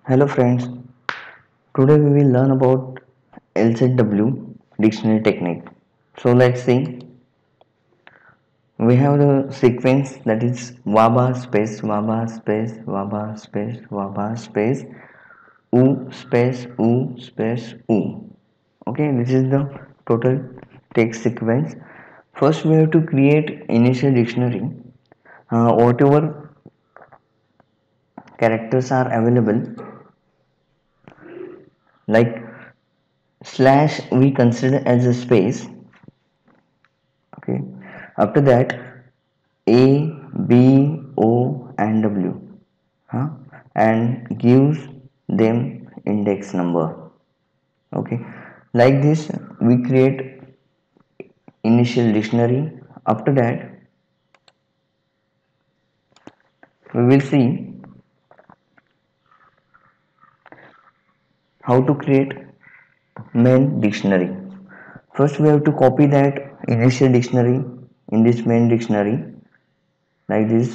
Hello friends, today we will learn about LZW dictionary technique. So let's see, we have the sequence that is WABA space WABA space WABA space WABA space U space U space U. Okay, this is the total text sequence. First we have to create initial dictionary. Whatever characters are available, like slash we consider as a space. Okay, after that a b o and w, huh? And gives them index number. Okay, like this we create initial dictionary. After that we will see how to create main dictionary. First we have to copy that initial dictionary in this main dictionary, like this.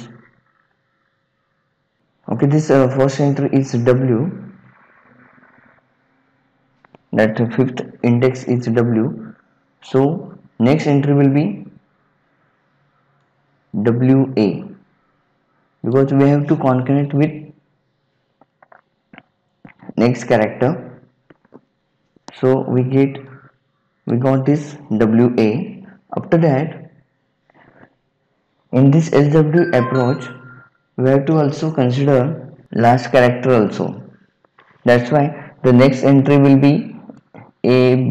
Okay, this first entry is w, that fifth index is w. So next entry will be wa, because we have to concurrent with next character. So we got this wa. After that, in this SW approach we have to also consider last character also. That's why the next entry will be ab.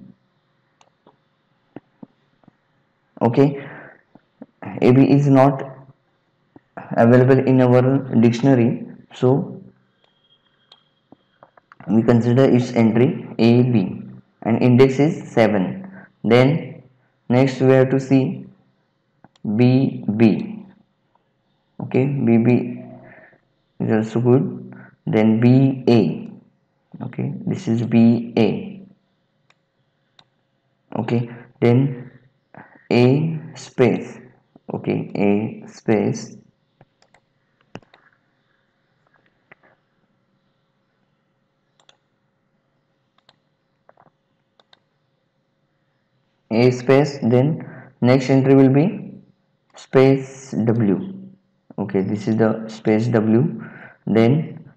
Okay, ab is not available in our dictionary, so we consider its entry ab and index is 7. Then next we have to see bb. Okay, bb is also good. Then ba. Okay, this is ba. Okay, then a space. Okay, a space a space. Then next entry will be space w. Okay, this is the space w. Then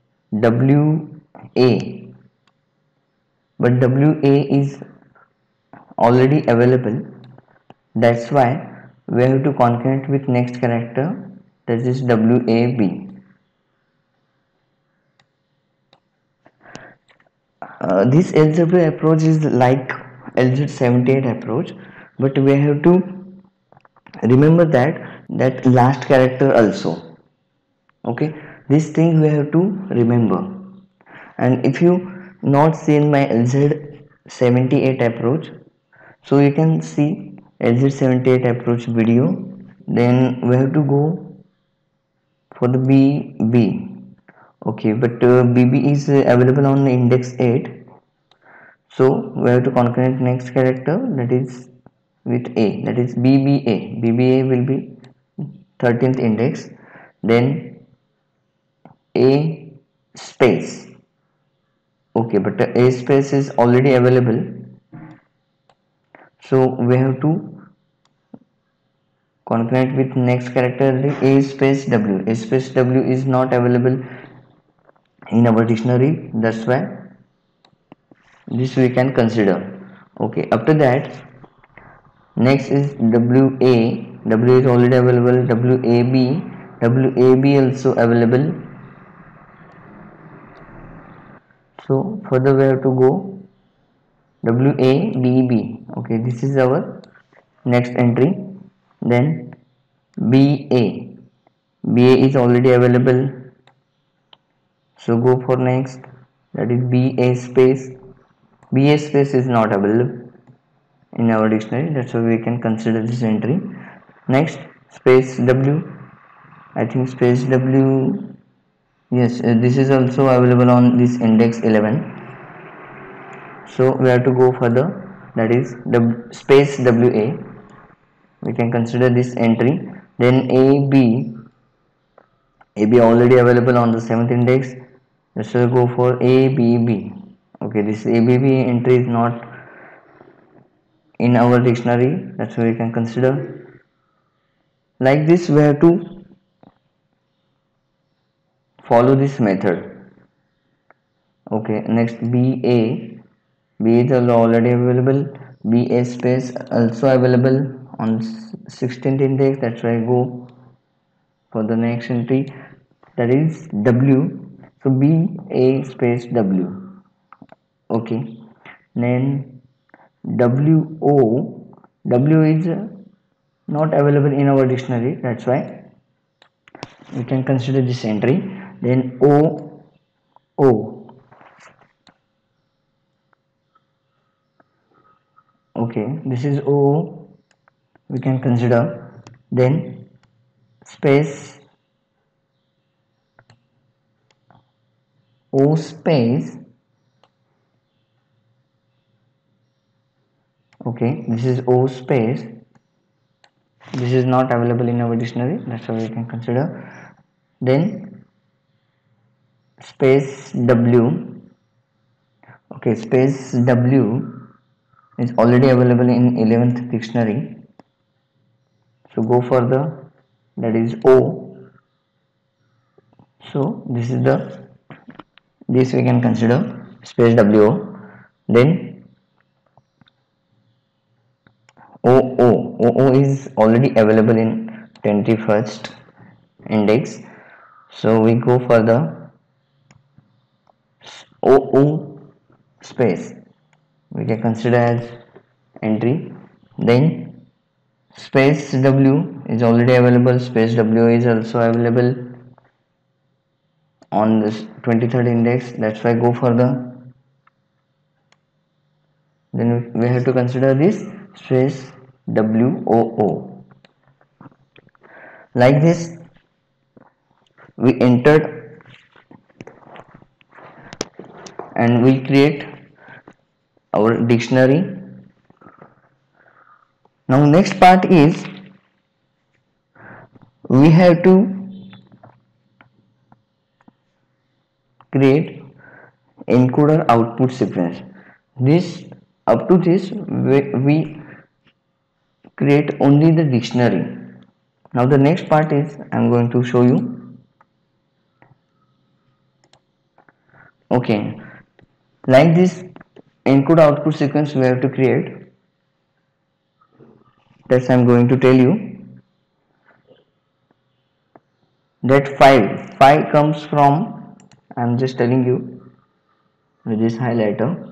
wa, but wa is already available. That's why we have to concurrent with next character, that is wab. This LZW approach is like LZ78 approach, but we have to remember that last character also. Okay, this thing we have to remember. And if you not seen my LZ78 approach, so you can see LZ78 approach video. Then we have to go for the bb. Okay, but bb is available on index 8, so we have to concurrent next character, that is with a, that is bba. bba will be 13th index. Then a space. Okay, but a space is already available, so we have to concurrent with next character, a space w. A space w is not available in our dictionary, that's why this we can consider. Okay, after that next is wa. W is already available. Wab also available. So further we have to go wabb. Okay, this is our next entry. Then ba. ba is already available, so go for next, that is ba space. ba space is not available in our dictionary, that's why we can consider this entry. Next space w. I think space w, yes, this is also available on this index 11, so we have to go further, that is space wa. We can consider this entry. Then ab. ab already available on the 7th index. Let's go for ABB. Okay, this ABB entry is not in our dictionary. That's why we can consider. Like this, we have to follow this method. Okay, next BA. B is already available. BA space also available on 16th index. That's why I go for the next entry, that is W. So BA space W. Okay, then WO. W is not available in our dictionary. That's why we can consider this entry. Then O. Okay, this is O. We can consider. Then space O space. Okay, this is O space. This is not available in our dictionary. That's why we can consider. Then space W. Okay, space W is already available in 11th dictionary. So go further. That is O. So this we can consider space WO. Then OO is already available in 21st index. So we go for the OO space. We can consider as entry. Then space W is already available. Space W is also available on this 23rd index. That's why go further. Then we have to consider this space WOO. Like this, we entered and we create our dictionary. Now next part is we have to create encoder output sequence. This up to this we create only the dictionary. Now the next part is I'm going to show you. Okay, like this encode output sequence we have to create. That's I'm going to tell you. That 5 comes from, I'm just telling you with this highlighter.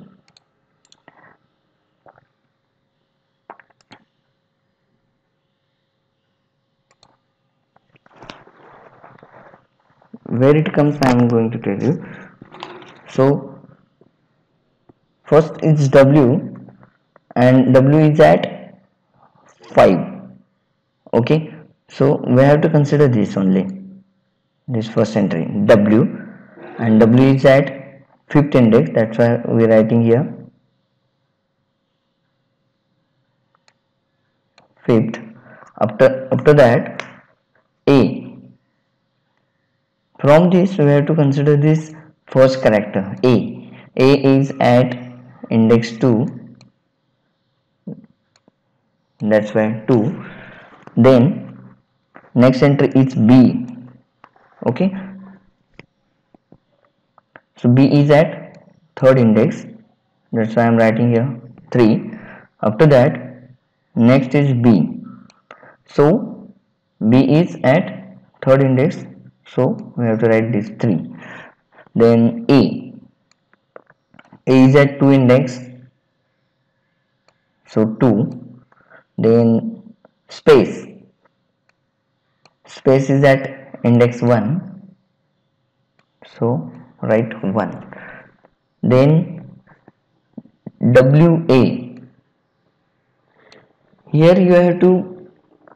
Where it comes I am going to tell you. So first is W and W is at 5. Okay, so we have to consider this only, this first entry W, and W is at 5th index. That's why we are writing here 5th. After that A. From this we have to consider this first character A. A is at index 2. That's why 2. Then next entry is B. Okay, so B is at 3rd index. That's why I'm writing here 3. After that next is B. So B is at 3rd index. So we have to write this 3. Then A. A is at 2 index. So 2. Then space. Space is at index 1. So write 1. Then WA. Here you have to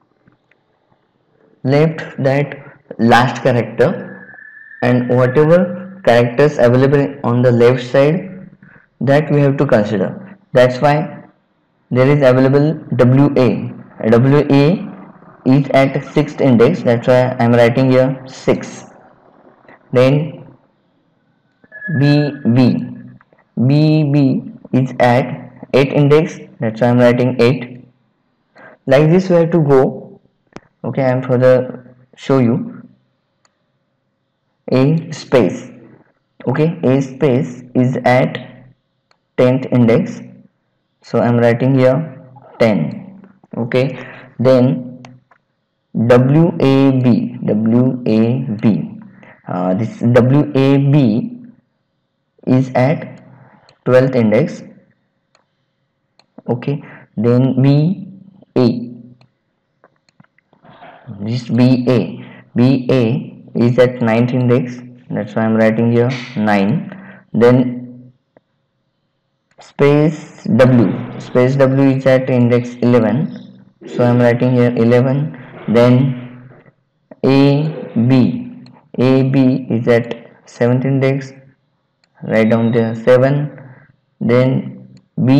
left that last character and whatever characters available on the left side, that we have to consider. That's why there is available WA. WA is at 6th index. That's why I am writing here 6. Then BB. BB is at 8 index, that's why I'm writing 8. Like this we have to go. Okay, I am further show you. A space. Okay, A space is at 10th index, so I'm writing here 10. Okay, then WAB. This WAB is at 12th index. Okay, then BA, this BA is at 9th index, that's why I'm writing here 9. Then space W is at index 11, so I'm writing here 11. Then AB is at 7th index, write down there 7. Then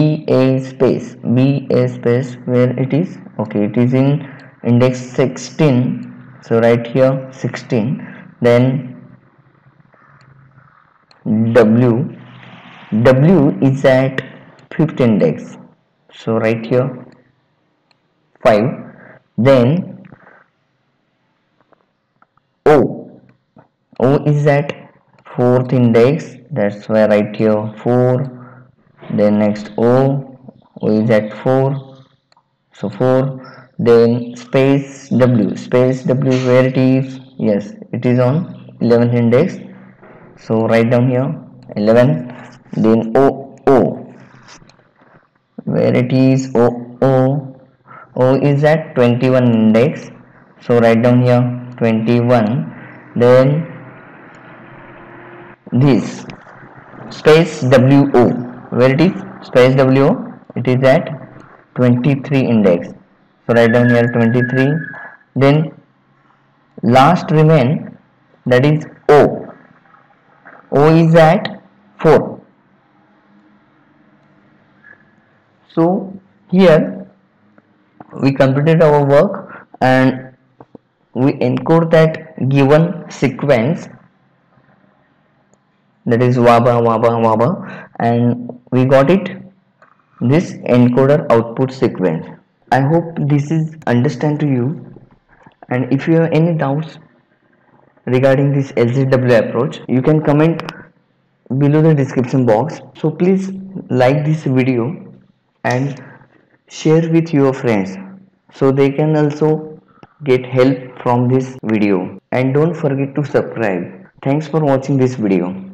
BA space where it is, okay, it is in index 16, so write here 16. Then W is at 5th index, so write here 5. Then O is at 4th index, that's why I write here 4. Then next O is at 4, so 4. Then space W where it is, yes, it is on 11th index, so write down here 11. Then O where it is, O is at 21 index, so write down here 21. Then this space WO, where it is, space WO, it is at 23 index, so write down here 23. Then last remain, that is O is at 4. So here we completed our work and we encode that given sequence, that is WABA, and we got it, this encoder output sequence. I hope this is understand to you, and if you have any doubts regarding this LZW approach, you can comment below the description box. So please like this video and share with your friends so they can also get help from this video, and don't forget to subscribe. Thanks for watching this video.